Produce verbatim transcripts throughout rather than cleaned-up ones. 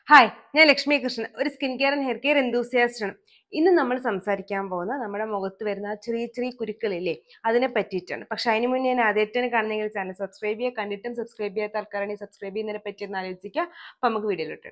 Hi, ഞാൻ ലക്ഷ്മി കൃഷ്ണൻ, ഒരു skin care and hair care enthusiast ആണ്. ഇന്ന് നമ്മൾ സംസാരിക്കാൻ പോകുന്ന നമ്മുടെ മുഖത്ത് വരുന്ന ചെറിയ ചെറിയ കുരുക്കളില്ലേ, അതിനെ പറ്റിയിട്ടാണ്. പക്ഷെ അതിന് മുന്നേ ഞാൻ ആദ്യമായിട്ടാണ് കാണുന്നെങ്കിൽ ചാനൽ സബ്സ്ക്രൈബ് ചെയ്യുക. കണ്ടിട്ടും സബ്സ്ക്രൈബ് ചെയ്യാത്ത ആൾക്കാരാണെങ്കിൽ സബ്സ്ക്രൈബ് ചെയ്യുന്നതിനെ പറ്റി ഒന്ന് ആലോചിക്കുക. അപ്പം നമുക്ക് വീഡിയോയിലോട്ട്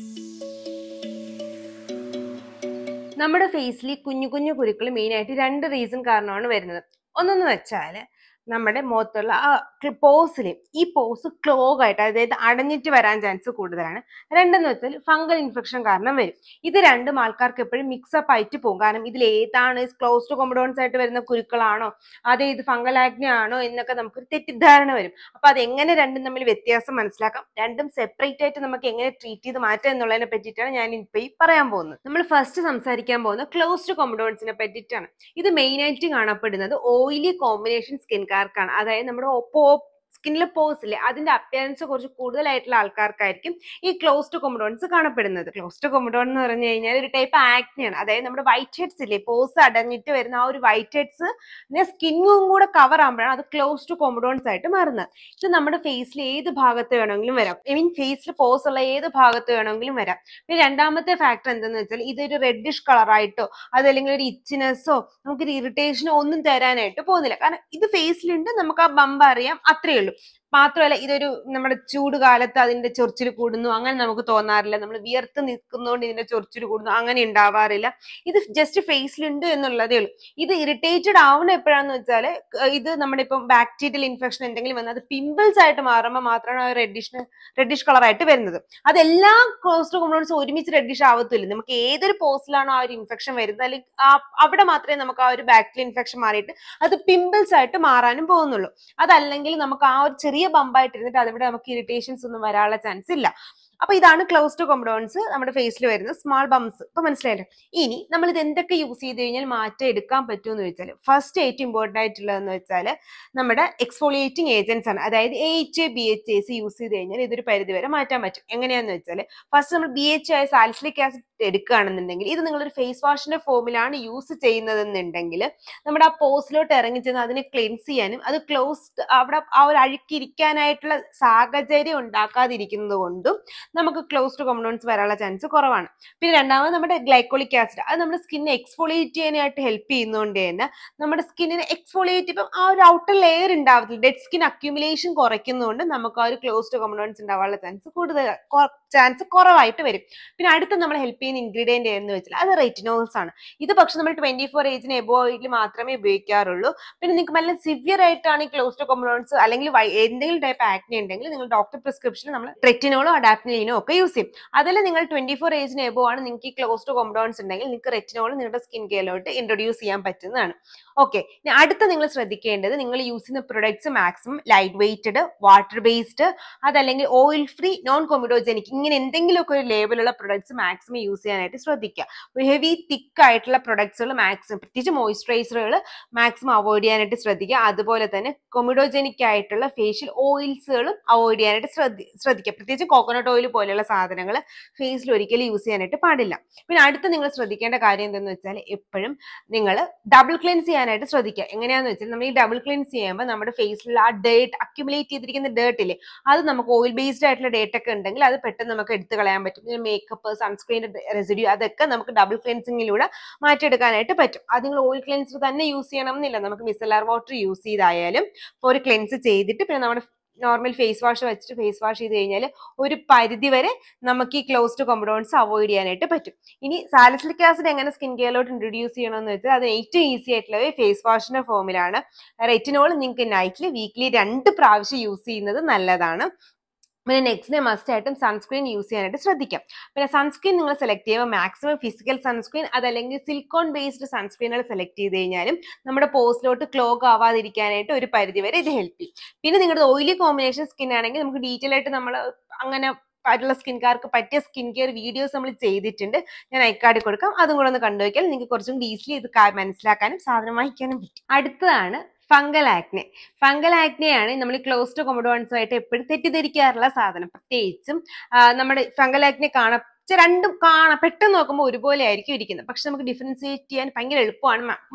നമ്മുടെ ഫേസിൽ കുഞ്ഞു കുഞ്ഞു കുരുക്കൾ മെയിനായിട്ട് രണ്ട് റീസൺ കാരണമാണ് വരുന്നത്. ഒന്നെന്ന് വെച്ചാൽ നമ്മുടെ മുഖത്തുള്ള ആ പോസിൽ ഈ പോസ് ക്ലോഗ് ആയിട്ട്, അതായത് അടഞ്ഞിട്ട് വരാൻ ചാൻസ് കൂടുതലാണ്. രണ്ടെന്ന് വെച്ചാൽ ഫംഗൽ ഇൻഫെക്ഷൻ കാരണം വരും. ഇത് രണ്ടും ആൾക്കാർക്ക് എപ്പോഴും മിക്സപ്പ് ആയിട്ട് പോകും. കാരണം ഇതിൽ ഏതാണ് ക്ലോസ്ഡ് കൊമഡോൺസ് ആയിട്ട് വരുന്ന കുരുക്കളാണോ, അതേ ഇത് ഫംഗൽ ആക്നെ ആണോ എന്നൊക്കെ നമുക്കൊരു തെറ്റിദ്ധാരണ വരും. അപ്പൊ അത് എങ്ങനെ രണ്ടും തമ്മിൽ വ്യത്യാസം മനസ്സിലാക്കാം, രണ്ടും സെപ്പറേറ്റ് ആയിട്ട് നമുക്ക് എങ്ങനെ ട്രീറ്റ് ചെയ്ത് മാറ്റാം എന്നുള്ളതിനെ പറ്റിയിട്ടാണ് ഞാൻ ഇപ്പൊ ഈ പറയാൻ പോകുന്നത്. നമ്മൾ ഫസ്റ്റ് സംസാരിക്കാൻ പോകുന്നത് ക്ലോസ്ഡ് കൊമഡോൺസിനെ പറ്റിയിട്ടാണ്. ഇത് മെയിൻ ആയിട്ട് കാണപ്പെടുന്നത് ഓയിലി കോമ്പിനേഷൻ സ്കിൻ കാർക്കാണ്. അതായത് നമ്മുടെ ഒപ്പോ സ്കിന്നിൽ പോസ് ഇല്ലേ, അതിന്റെ അപ്പിയറൻസ് കുറച്ച് കൂടുതലായിട്ടുള്ള ആൾക്കാർക്കായിരിക്കും ഈ ക്ലോസ്ഡ് കൊമഡോൺസ് കാണപ്പെടുന്നത്. ക്ലോസ്ഡ് കൊമഡോൺ എന്ന് പറഞ്ഞു കഴിഞ്ഞാൽ ഒരു ടൈപ്പ് ആക്നെയാണ്. അതായത് നമ്മുടെ വൈറ്റ് ഹെഡ്സ് ഇല്ലേ, പോസ് അടഞ്ഞിട്ട് വരുന്ന ആ ഒരു വൈറ്റ് ഹെഡ്സ് സ്കിന്നും കൂടെ കവർ ആകുമ്പോഴാണ് അത് ക്ലോസ്ഡ് കൊമഡോൺസ് ആയിട്ട് മാറുന്നത്. ഇത് നമ്മുടെ ഫേസിൽ ഏത് ഭാഗത്ത് വേണമെങ്കിലും വരാം. ഐ മീൻ ഫേസിൽ പോസ് ഉള്ള ഏത് ഭാഗത്ത് വേണമെങ്കിലും വരാം. പിന്നെ രണ്ടാമത്തെ ഫാക്ടർ എന്താണെന്ന് വെച്ചാൽ ഇതൊരു റെഡിഷ് കളറായിട്ടോ അതല്ലെങ്കിൽ ഒരു ഇച്ചിനെസ്സോ നമുക്കൊരു ഇറിറ്റേഷനോ ഒന്നും തരാനായിട്ട് പോകുന്നില്ല. കാരണം ഇത് ഫേസിലുണ്ട്, നമുക്ക് ആ ബമ്പ് അറിയാം, അത്രയേ ഉള്ളൂ. മാത്രമല്ല ഇതൊരു നമ്മുടെ ചൂട് കാലത്ത് അതിന്റെ ചൊറിച്ചിൽ കൂടുന്നു അങ്ങനെ നമുക്ക് തോന്നാറില്ല. നമ്മൾ വിയർത്ത് നിൽക്കുന്നതുകൊണ്ട് ഇതിന്റെ ചൊറിച്ചിൽ കൂടുന്നു അങ്ങനെ ഉണ്ടാവാറില്ല. ഇത് ജസ്റ്റ് ഫേസിലുണ്ട് എന്നുള്ളതേ ഉള്ളൂ. ഇത് ഇറിറ്റേറ്റഡ് ആവുന്ന എപ്പോഴാന്ന് വെച്ചാൽ ഇത് നമ്മുടെ ഇപ്പം ബാക്ടീരിയൽ ഇൻഫെക്ഷൻ എന്തെങ്കിലും വന്നാൽ അത് പിമ്പിൾസ് ആയിട്ട് മാറുമ്പോൾ മാത്രമാണ് ആ റെഡിഷ് റെഡിഷ് കളർ ആയിട്ട് വരുന്നത്. അതെല്ലാ ക്ലോസ്ഡ് കൊമഡോൺസ് ഒരുമിച്ച് റെഡിഷ് ആവത്തില്ല. നമുക്ക് ഏതൊരു പോസിലാണോ ആ ഒരു ഇൻഫെക്ഷൻ വരുന്നത് അല്ലെങ്കിൽ അവിടെ മാത്രമേ നമുക്ക് ആ ഒരു ബാക്ടീരിയൽ ഇൻഫെക്ഷൻ മാറിയിട്ട് അത് പിമ്പിൾസ് ആയിട്ട് മാറാനും പോകുന്നുള്ളൂ. അതല്ലെങ്കിൽ നമുക്ക് ആ ഒരു ചെറിയ ബമ്പായിട്ട് ഇരുന്നിട്ട് അതിവിടെ നമുക്ക് ഇറിറ്റേഷൻസ് ഒന്നും വരാനുള്ള ചാൻസ് ഇല്ല. അപ്പൊ ഇതാണ് ക്ലോസ്ഡ് കൊമഡോൺസ് നമ്മുടെ ഫേസിൽ വരുന്ന സ്മാൾ ബംസ്. ഇപ്പൊ മനസ്സിലായല്ലോ. ഇനി നമ്മൾ ഇത് എന്തൊക്കെ യൂസ് ചെയ്ത് കഴിഞ്ഞാൽ മാറ്റം എടുക്കാൻ പറ്റുമെന്ന് വെച്ചാൽ ഫസ്റ്റ് ഏറ്റവും ഇമ്പോർട്ടന്റ് ആയിട്ടുള്ളതെന്ന് വെച്ചാൽ നമ്മുടെ എക്സ്ഫോളിയേറ്റിംഗ് ഏജൻസ് ആണ്. അതായത് A H A B H A S use കഴിഞ്ഞാൽ ഇതൊരു പരിധി വരെ മാറ്റാൻ പറ്റും. എങ്ങനെയാന്ന് വെച്ചാൽ ഫസ്റ്റ് നമ്മൾ ബി എച്ച് ആയ സാലിസിലിക് ആസിഡ് എടുക്കുകയാണെന്നുണ്ടെങ്കിൽ ഇത് നിങ്ങളൊരു ഫേസ് വാഷിന്റെ ഫോമിലാണ് യൂസ് ചെയ്യുന്നതെന്നുണ്ടെങ്കിൽ നമ്മുടെ ആ പോസിലോട്ട് ഇറങ്ങി ചെന്ന് അതിനെ ക്ലെൻസ് ചെയ്യാനും അത് ക്ലോസ്ഡ് അവിടെ ആ ഒരു അഴുക്കിരിക്കാനായിട്ടുള്ള സാഹചര്യം ഉണ്ടാക്കാതിരിക്കുന്നത് കൊണ്ടും നമുക്ക് ക്ലോസ്ഡ് കൊമഡോൺസ് വരാനുള്ള ചാൻസ് കുറവാണ്. പിന്നെ രണ്ടാമത് നമ്മുടെ ഗ്ലൈക്കോളിക് ആസിഡ്, അത് നമ്മുടെ സ്കിന്നെ എക്സ്ഫോളിയേറ്റ് ചെയ്യാനായിട്ട് ഹെൽപ്പ് ചെയ്യുന്നതുകൊണ്ട് തന്നെ നമ്മുടെ സ്കിന്നിനെ എക്സ്ഫോളിയേറ്റ് ഇപ്പം ആ ഒരു ഔട്ടർ ലെയർ ഉണ്ടാവത്തില്ല, ഡെഡ് സ്കിൻ അക്യുമുലേഷൻ കുറയ്ക്കുന്നതുകൊണ്ട് നമുക്ക് ആ ഒരു ക്ലോസ്ഡ് കൊമഡോൺസ് ഉണ്ടാവാനുള്ള ചാൻസ് കൂടുതൽ ചാൻസ് കുറവായിട്ട് വരും. പിന്നെ അടുത്ത നമ്മൾ ഹെൽപ്പ് ചെയ്യുന്ന ഇൻഗ്രീഡിയന്റ് എന്ന് വെച്ചാൽ അത് റെറ്റിനോൾസ് ആണ്. ഇത് പക്ഷെ നമ്മൾ ട്വന്റി ഫോർ ഏജിന് എബോയിൽ മാത്രമേ ഉപയോഗിക്കാറുള്ളൂ. പിന്നെ നിങ്ങൾക്ക് നല്ല സിവിയർ ആയിട്ടാണ് ഈ ക്ലോസ്ഡ് കൊമഡോൺസ് അല്ലെങ്കിൽ എന്തെങ്കിലും ടൈപ്പ് ആക്നെ ഉണ്ടെങ്കിൽ നിങ്ങൾ ഡോക്ടർ പ്രിസ്ക്രിപ്ഷനിൽ നമ്മൾ റെറ്റിനോളോ അഡാപ്റ്റിനോ ഒക്കെ യൂസ് ചെയ്യും. അതല്ല നിങ്ങൾ ട്വന്റി ഫോർ ഏജിന് എബോ ആണ് നിങ്ങൾക്ക് ഈ ക്ലോസ്ഡ് കൊമഡോൺസ് ഉണ്ടെങ്കിൽ നിങ്ങൾക്ക് റെറ്റിനോൾ നിങ്ങളുടെ സ്കിൻ കെയറിലോട്ട് ഇൻട്രൊഡ്യൂസ് ചെയ്യാൻ പറ്റുന്നതാണ്. ഓക്കെ, അടുത്ത നിങ്ങൾ ശ്രദ്ധിക്കേണ്ടത് നിങ്ങൾ യൂസ് ചെയ്യുന്ന products maximum light weighted, water based, അതല്ലെങ്കിൽ ഓയിൽ ഫ്രീ, നോൺ കൊമിഡോജനിക്, ഇങ്ങനെ എന്തെങ്കിലുമൊക്കെ ഒരു ലേബലുള്ള പ്രൊഡക്ട്സ് മാക്സിമം യൂസ് ചെയ്യാനായിട്ട് ശ്രദ്ധിക്കുക. ഹെവി തിക്ക് ആയിട്ടുള്ള പ്രൊഡക്ട്സുകൾ മാക്സിമം, പ്രത്യേകിച്ച് മോയ്സ്ചറൈസറുകൾ മാക്സിമം അവോയ്ഡ് ചെയ്യാനായിട്ട് ശ്രദ്ധിക്കുക. അതുപോലെ തന്നെ കൊമിഡോജനിക് ആയിട്ടുള്ള ഫേഷ്യൽ ഓയിൽസുകളും അവോയ്ഡ് ചെയ്യാനായിട്ട് ശ്രദ്ധി ശ്രദ്ധിക്കുക പ്രത്യേകിച്ച് കോക്കനട്ട് ഓയിൽ പോലെയുള്ള സാധനങ്ങൾ ഫേസിൽ ഒരിക്കലും യൂസ് ചെയ്യാനായിട്ട് പാടില്ല. പിന്നെ അടുത്ത് നിങ്ങൾ ശ്രദ്ധിക്കേണ്ട കാര്യം എന്തെന്ന് വെച്ചാൽ എപ്പോഴും നിങ്ങൾ ഡബിൾ ക്ലെൻസ് ചെയ്യാനായിട്ട് ശ്രദ്ധിക്കുക. എങ്ങനെയാന്ന് വെച്ചാൽ നമ്മൾ ഈ ഡബിൾ ക്ലെൻസ് ചെയ്യുമ്പോൾ നമ്മുടെ ഫേസിലുള്ള ആ ഡേർട്ട് അക്യുമുലേറ്റ് ചെയ്തിരിക്കുന്ന ഡേർട്ട് ഇല്ലേ, അത് നമുക്ക് ഓയിൽ ബേസ്ഡ് ആയിട്ടുള്ള ഡേറ്റ് ഒക്കെ ഉണ്ടെങ്കിൽ അത് പെട്ടെന്ന് നമുക്ക് എടുത്തു കളയാൻ പറ്റും. മേക്കപ്പ്, സൺസ്ക്രീൻ റെസിഡ്യൂ അതൊക്കെ നമുക്ക് ഡബിൾ ക്ലെൻസിങ്ങിലൂടെ മാറ്റിയെടുക്കാനായിട്ട് പറ്റും. അത് നിങ്ങൾ ഓയിൽ ക്ലെൻസർ തന്നെ യൂസ് ചെയ്യണം എന്നില്ല, നമുക്ക് മിസലാർ വാട്ടർ യൂസ് ചെയ്തായാലും ഒരു ക്ലെൻസ് ചെയ്തിട്ട് പിന്നെ നമ്മുടെ നോർമൽ ഫേസ് വാഷ് വെച്ചിട്ട് ഫേസ് വാഷ് ചെയ്ത് കഴിഞ്ഞാൽ ഒരു പരിധി വരെ നമുക്ക് ഈ ക്ലോസ്ഡ് കൊമഡോൺസ് അവോയ്ഡ് ചെയ്യാനായിട്ട് പറ്റും. ഇനി സാലിസിലിക് ആസിഡ് എങ്ങനെ സ്കിൻ കെയറിലോട്ട് ഇൻട്രൊഡ്യൂസ് ചെയ്യണമെന്ന് വെച്ചാൽ അത് ഏറ്റവും ഈസി ആയിട്ടുള്ള ഫേസ് വാഷിന്റെ ഫോമിലാണ്. റെറ്റിനോൾ നിങ്ങൾക്ക് നൈറ്റ്ലി വീക്ക്ലി രണ്ട് പ്രാവശ്യം യൂസ് ചെയ്യുന്നത് നല്ലതാണ്. പിന്നെ നെക്സ്റ്റ് ഡേ മസ്റ്റ് ആയിട്ടും സൺസ്ക്രീൻ യൂസ് ചെയ്യാനായിട്ട് ശ്രദ്ധിക്കാം. പിന്നെ സൺസ്ക്രീൻ നിങ്ങൾ സെലക്ട് ചെയ്യുമ്പോൾ മാക്സിമം ഫിസിക്കൽ സൺസ്ക്രീൻ അതല്ലെങ്കിൽ സിലിക്കോൺ ബേസ്ഡ് സൺസ്ക്രീനുകൾ സെലക്ട് ചെയ്ത് കഴിഞ്ഞാലും നമ്മുടെ പോസ്റ്റിലോട്ട് ക്ലോഗ് ആവാതിരിക്കാനായിട്ട് ഒരു പരിധി വരെ ഇത് ഹെൽപ്പ് ചെയ്യും. പിന്നെ നിങ്ങളുടെ ഓയിലി കോമ്പിനേഷൻ സ്കിൻ ആണെങ്കിൽ നമുക്ക് ഡീറ്റെയിൽ ആയിട്ട് നമ്മൾ അങ്ങനെ ആയിട്ടുള്ള സ്കിൻകാർക്ക് പറ്റിയ സ്കിൻ കെയർ വീഡിയോസ് നമ്മൾ ചെയ്തിട്ടുണ്ട്, ഞാൻ ഐക്കാർഡിൽ കൊടുക്കാം, അതും കൂടെ ഒന്ന് കണ്ടുവയ്ക്കാൽ നിങ്ങൾക്ക് കുറച്ചും ഈസിലി ഇത് മനസ്സിലാക്കാനും സാധനം വാങ്ങിക്കാനും പറ്റും. അടുത്തതാണ് ഫംഗൽ ആക്നെ. ഫംഗൽ ആക്നെയാണ് നമ്മൾ ക്ലോസ്ഡ് കൊമഡോൺസുമായിട്ട് എപ്പോഴും തെറ്റിദ്ധരിക്കാറുള്ള സാധനം. പ്രത്യേകിച്ചും നമ്മുടെ ഫംഗൽ ആക്നെ കാണ രണ്ടും കാണാം പെട്ടെന്ന് നോക്കുമ്പോൾ ഒരുപോലെ ആയിരിക്കും ഇരിക്കുന്നത്, പക്ഷെ നമുക്ക് ഡിഫറൻഷിയേറ്റ് ചെയ്യാൻ ഭയങ്കര എളുപ്പമാണ്.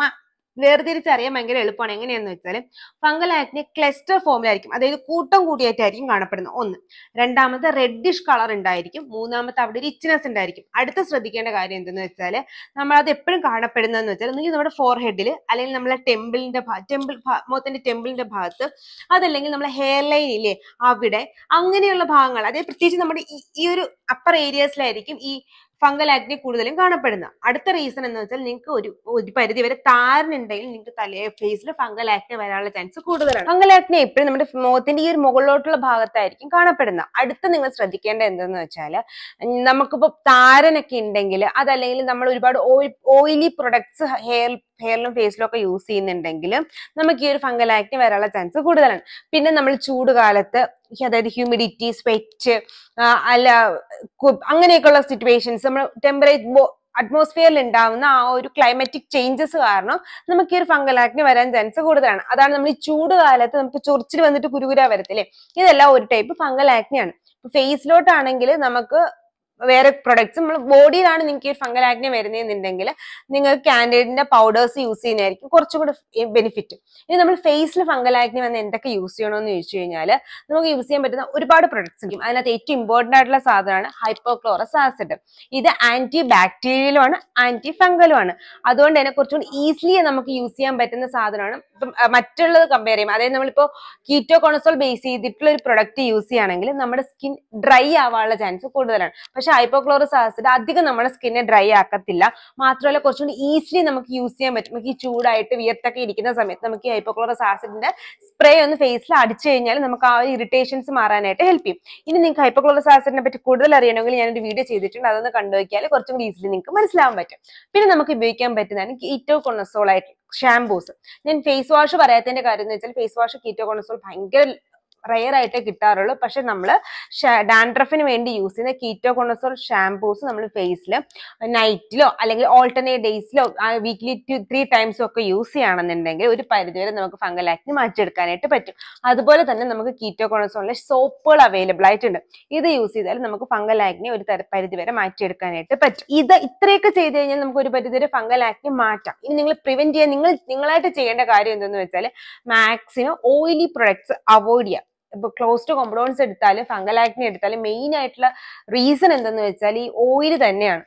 വേർതിരിച്ചറിയാൻ ഭയങ്കര എളുപ്പമാണ്. എങ്ങനെയാന്ന് വെച്ചാൽ ഫംഗൽ ആക്നെ ക്ലസ്റ്റർ ഫോമിലായിരിക്കും, അതായത് കൂട്ടം കൂടിയായിട്ടായിരിക്കും കാണപ്പെടുന്നത് ഒന്ന്. രണ്ടാമത്തെ റെഡിഷ് കളർ ഉണ്ടായിരിക്കും. മൂന്നാമത്തെ അവിടെ ഒരു ഇച്ച്നെസ് ഉണ്ടായിരിക്കും. അടുത്ത ശ്രദ്ധിക്കേണ്ട കാര്യം എന്തെന്ന് വെച്ചാൽ നമ്മൾ അത് എപ്പോഴും കാണപ്പെടുന്നതെന്ന് വെച്ചാൽ ഒന്നുകിൽ നമ്മുടെ ഫോർഹെഡിൽ, അല്ലെങ്കിൽ നമ്മളെ ടെമ്പിളിന്റെ ടെമ്പിൾ മുഖത്തിന്റെ ടെമ്പിളിന്റെ ഭാഗത്ത്, അതല്ലെങ്കിൽ നമ്മളെ ഹെയർ ലൈൻ ഇല്ലേ അവിടെ, അങ്ങനെയുള്ള ഭാഗങ്ങൾ, അതായത് പ്രത്യേകിച്ച് നമ്മുടെ ഈ ഒരു അപ്പർ ഏരിയാസിലായിരിക്കും ഈ ഫംഗൽ ആക്നെ കൂടുതലും കാണപ്പെടുന്ന. അടുത്ത റീസൺ എന്ന് വെച്ചാൽ നിങ്ങൾക്ക് ഒരു ഒരു പരിധി വരെ താരനുണ്ടെങ്കിൽ നിങ്ങൾക്ക് തലേ ഫേസിൽ ഫംഗൽ ആക്നെ വരാനുള്ള ചാൻസ് കൂടുതലാണ്. ഫംഗൽ ആക്നെ എപ്പോഴും നമ്മുടെ മുഖത്തിന്റെ ഈ ഒരു മുകളിലോട്ടുള്ള ഭാഗത്തായിരിക്കും കാണപ്പെടുന്നത്. അടുത്ത നിങ്ങൾ ശ്രദ്ധിക്കേണ്ട എന്തെന്ന് വെച്ചാൽ നമുക്കിപ്പോ താരനൊക്കെ ഉണ്ടെങ്കിൽ, അതല്ലെങ്കിൽ നമ്മൾ ഒരുപാട് ഓയിൽ ഓയിലി പ്രൊഡക്ട്സ് ഹെയർ ഹെയറിലും ഫേസിലും ഒക്കെ യൂസ് ചെയ്യുന്നുണ്ടെങ്കിൽ നമുക്ക് ഈ ഒരു ഫംഗൽ ആക്നെ വരാനുള്ള ചാൻസ് കൂടുതലാണ്. പിന്നെ നമ്മൾ ചൂട് കാലത്ത്, അതായത് ഹ്യൂമിഡിറ്റി, സ്വെറ്റ്, അല്ല അങ്ങനെയൊക്കെയുള്ള സിറ്റുവേഷൻസ്, നമ്മൾ ടെമ്പറേച്ചർ അറ്റ്മോസ്ഫിയറിൽ ഉണ്ടാവുന്ന ആ ഒരു ക്ലൈമാറ്റിക് ചേഞ്ചസ് കാരണം നമുക്ക് ഈ ഒരു ഫംഗൽ ആക്നെ വരാൻ ചാൻസ് കൂടുതലാണ്. അതാണ് നമ്മൾ ഈ ചൂട് കാലത്ത് നമുക്ക് ചൊറിച്ചിൽ വന്നിട്ട് കുരുകുര വരത്തില്ലേ, ഇതെല്ലാം ഒരു ടൈപ്പ് ഫംഗൽ ആക്നെയാണ്. ഫേസിലോട്ടാണെങ്കിൽ നമുക്ക് വേറെ പ്രൊഡക്ട്സ്, നമ്മൾ ബോഡിയിലാണ് നിങ്ങൾക്ക് ഈ ഫംഗൽ ആക്നെ വരുന്നതെന്നുണ്ടെങ്കിൽ നിങ്ങൾക്ക് കാൻഡിഡിന്റെ പൗഡേഴ്സ് യൂസ് ചെയ്യുന്നതായിരിക്കും കുറച്ചുകൂടി ബെനിഫിറ്റ്. ഇനി നമ്മൾ ഫേസിൽ ഫംഗൽ ആക്നെ വന്ന് എന്തൊക്കെ യൂസ് ചെയ്യണമെന്ന് ചോദിച്ചു കഴിഞ്ഞാൽ നമുക്ക് യൂസ് ചെയ്യാൻ പറ്റുന്ന ഒരുപാട് പ്രൊഡക്ട്സ് ഉണ്ട്. അതിനകത്ത് ഏറ്റവും ഇമ്പോർട്ടന്റ് ആയിട്ടുള്ള സാധനമാണ് ഹൈപ്പോക്ലോറസ് ആസിഡ്. ഇത് ആന്റി ബാക്ടീരിയലും ആണ്, ആന്റി ഫംഗലും ആണ്. അതുകൊണ്ട് തന്നെ കുറച്ചുകൂടി ഈസിലി നമുക്ക് യൂസ് ചെയ്യാൻ പറ്റുന്ന സാധനമാണ്. ഇപ്പം മറ്റുള്ളത് കമ്പയർ ചെയ്യുമ്പോൾ, അതായത് നമ്മളിപ്പോൾ കീറ്റോകോണസോൾ ബേസ് ചെയ്തിട്ടുള്ള ഒരു പ്രൊഡക്റ്റ് യൂസ് ചെയ്യുകയാണെങ്കിൽ നമ്മുടെ സ്കിൻ ഡ്രൈ ആവാനുള്ള ചാൻസ് കൂടുതലാണ്. പക്ഷെ ഹൈപ്പോക്ലോറസ് ആസിഡ് അധികം നമ്മുടെ സ്കിന്നെ ഡ്രൈ ആക്കത്തില്ല. മാത്രമല്ല കുറച്ചുകൂടി ഈസിലി നമുക്ക് യൂസ് ചെയ്യാൻ പറ്റും. നമുക്ക് ഈ ചൂടായിട്ട് വിയർത്തൊക്കെ ഇരിക്കുന്ന സമയത്ത് നമുക്ക് ഈ ഹൈപ്പോക്ലോറസ് ആസിഡിന്റെ സ്പ്രേ ഒന്ന് ഫേസിൽ അടിച്ചു കഴിഞ്ഞാൽ നമുക്ക് ആ ഇറിറ്റേഷൻസ് മാറാനായിട്ട് ഹെൽപ്പ് ചെയ്യും. ഇനി നിങ്ങൾക്ക് ഹൈപ്പോക്ലോറസ് ആസിഡിനെ പറ്റി കൂടുതൽ അറിയണമെങ്കിൽ ഞാനൊരു വീഡിയോ ചെയ്തിട്ടുണ്ട്, അതൊന്ന് കണ്ടുവയ്ക്കാൽ കുറച്ചും കൂടി ഈസിലി നിങ്ങൾക്ക് മനസ്സിലാവാൻ പറ്റും. പിന്നെ നമുക്ക് ഉപയോഗിക്കാൻ പറ്റുന്നതാണ് കീറ്റോകോണസോൾ ആയിട്ട് ഷാംപൂസ്. ഞാൻ ഫേസ് വാഷ് പറയാത്തതിന്റെ കാര്യം എന്ന് വെച്ചാൽ ഫേസ് വാഷ് കീറ്റോകോണസോൾ ഭയങ്കര റയർ ആയിട്ടേ കിട്ടാറുള്ളൂ. പക്ഷെ നമ്മൾ ഡാൻഡ്രഫിന് വേണ്ടി യൂസ് ചെയ്യുന്ന കീറ്റോകോണസോൾ ഷാംപൂസ് നമ്മൾ ഫേസിൽ നൈറ്റിലോ അല്ലെങ്കിൽ ഓൾട്ടർനേറ്റ് ഡേയ്സിലോ വീക്ക്ലി ത്രീ ടൈംസോ ഒക്കെ യൂസ് ചെയ്യുകയാണെന്നുണ്ടെങ്കിൽ ഒരു പരിധിവരെ നമുക്ക് ഫംഗൽ ആക്നെ മാറ്റിയെടുക്കാനായിട്ട് പറ്റും. അതുപോലെ തന്നെ നമുക്ക് കീറ്റോകോണസോളിലെ സോപ്പുകൾ അവൈലബിൾ ആയിട്ടുണ്ട്. ഇത് യൂസ് ചെയ്താൽ നമുക്ക് ഫംഗൽ ആക്നെ ഒരു തര പരിധിവരെ മാറ്റിയെടുക്കാനായിട്ട് പറ്റും. ഇത് ഇത്രയൊക്കെ ചെയ്ത് കഴിഞ്ഞാൽ നമുക്ക് ഒരു പരിധിവരെ ഫംഗൽ ആക്നെ മാറ്റാം. ഇനി നിങ്ങൾ പ്രിവെന്റ് ചെയ്യാൻ നിങ്ങൾ നിങ്ങളായിട്ട് ചെയ്യേണ്ട കാര്യം എന്തെന്ന് വെച്ചാൽ മാക്സിമം ഓയിലി പ്രൊഡക്ട്സ് അവോയ്ഡ് ചെയ്യാം. ഇപ്പൊ ക്ലോസ്ഡ് കോമ്പഡോൺസ് എടുത്താലും ഫംഗൽ ആക്നെ എടുത്താലും മെയിൻ ആയിട്ടുള്ള റീസൺ എന്തെന്ന് വെച്ചാൽ ഈ ഓയിൽ തന്നെയാണ്.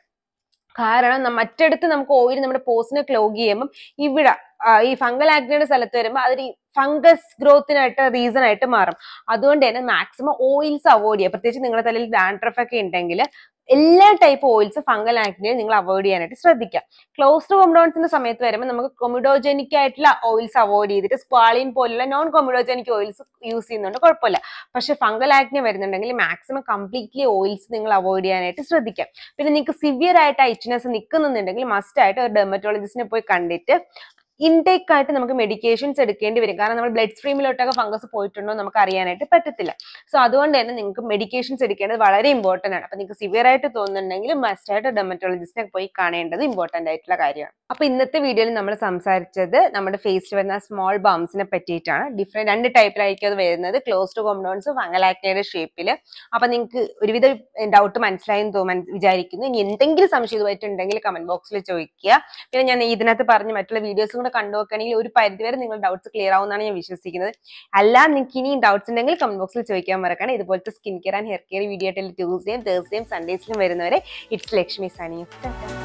കാരണം മറ്റടുത്ത് നമുക്ക് ഓയിൽ നമ്മുടെ പോസിനെ ക്ലോഗ് ചെയ്യുമ്പോൾ ഇവിടെ ഈ ഫംഗൽ ആക്നെയുടെ സ്ഥലത്ത് വരുമ്പോൾ അതൊരു ഫംഗസ് ഗ്രോത്തിനായിട്ട് റീസൺ ആയിട്ട് മാറും. അതുകൊണ്ട് തന്നെ മാക്സിമം ഓയിൽസ് അവോയ്ഡ് ചെയ്യുക. പ്രത്യേകിച്ച് നിങ്ങളുടെ തലയിൽ ഡാൻഡ്രഫ് ഒക്കെ ഉണ്ടെങ്കിൽ എല്ലാ ടൈപ്പ് ഓയിൽസ് ഫംഗൽ ആക്നെ നിങ്ങൾ അവോയ്ഡ് ചെയ്യാനായിട്ട് ശ്രദ്ധിക്കുക. ക്ലോസ്ഡ് കോമ്പഡോൺസിന്റെ സമയത്ത് വരുമ്പോൾ നമുക്ക് കൊമിഡോജനിക് ആയിട്ടുള്ള ഓയിൽസ് അവോയ്ഡ് ചെയ്തിട്ട് സ്ക്വാളിൻ പോലുള്ള നോൺ കൊമിഡോജനിക് ഓയിൽസ് യൂസ് ചെയ്യുന്നുണ്ട്, കുഴപ്പമില്ല. പക്ഷെ ഫംഗൽ ആക്നെ വരുന്നുണ്ടെങ്കിൽ മാക്സിമം കംപ്ലീറ്റ്ലി ഓയിൽസ് നിങ്ങൾ അവോയ്ഡ് ചെയ്യാനായിട്ട് ശ്രദ്ധിക്കാം. പിന്നെ നിങ്ങൾക്ക് സിവിയർ ആയിട്ട് ഇച്ച്നെസ് നിൽക്കുന്നുണ്ടെങ്കിൽ മസ്റ്റ് ആയിട്ട് ഒരു ഡെർമറ്റോളജിസ്റ്റിനെ പോയി കണ്ടിട്ട് ഇൻടേക്ക് ആയിട്ട് നമുക്ക് മെഡിക്കേഷൻസ് എടുക്കേണ്ടി വരും. കാരണം നമ്മൾ ബ്ലഡ് സ്ട്രീമിലോട്ടൊക്കെ ഫംഗസ് പോയിട്ടുണ്ടോ നമുക്ക് അറിയാനായിട്ട് പറ്റത്തില്ല. സോ അതുകൊണ്ട് തന്നെ നിങ്ങൾക്ക് മെഡിക്കേഷൻസ് എടുക്കേണ്ടത് വളരെ ഇമ്പോർട്ടന്റ് ആണ്. അപ്പൊ നിങ്ങൾക്ക് സിവിയർ ആയിട്ട് തോന്നുന്നുണ്ടെങ്കിൽ മസ്റ്റ് ആയിട്ട് ഡെർമറ്റോളജിസ്റ്റിനെ പോയി കാണേണ്ടത് ഇമ്പോർട്ടന്റ് ആയിട്ടുള്ള കാര്യമാണ്. അപ്പൊ ഇന്നത്തെ വീഡിയോയിൽ നമ്മൾ സംസാരിച്ചത് നമ്മുടെ ഫേസിൽ വരുന്ന സ്മോൾ ബംസിനെ പറ്റിയിട്ടാണ്. ഡിഫറെന്റ് രണ്ട് ടൈപ്പിലായിരിക്കും അത് വരുന്നത്, ക്ലോസ്ഡ് കോമ്പഡോൺസ്, ഫംഗൽ ആക്നെയുടെ ഷേപ്പിൽ. അപ്പൊ നിങ്ങൾക്ക് ഒരുവിധ ഡൗട്ട് മനസ്സിലായെന്ന് തോന്നുന്നു വിചാരിക്കുന്നു. ഇനി എന്തെങ്കിലും സംശയം ഇതുമായിട്ടുണ്ടെങ്കിൽ കമന്റ് ബോക്സിൽ ചോദിക്കുക. പിന്നെ ഞാൻ ഇതിനകത്ത് പറഞ്ഞ മറ്റുള്ള വീഡിയോസും കൂടെ കണ്ടു നോക്കുകയാണെങ്കിൽ ഒരു പരിധിവരെ നിങ്ങൾ ഡൗട്ട്സ് ക്ലിയർ ആവുമെന്നാണ് ഞാൻ വിശ്വസിക്കുന്നത്. അല്ല നിങ്ങൾക്ക് ഇനി ഡൗട്ട്സ് ഉണ്ടെങ്കിൽ കമന്റ് ബോക്സിൽ ചോദിക്കാൻ മറക്കണം. ഇതുപോലത്തെ skin care and hair care video ആയിട്ട് ട്യൂസ്ഡേയും തേഴ്സ്ഡേയും സൺഡേസിലും വരുന്നവരെ ഇറ്റ്സ് ലക്ഷ്മി സൈനിങ് ഓഫ്.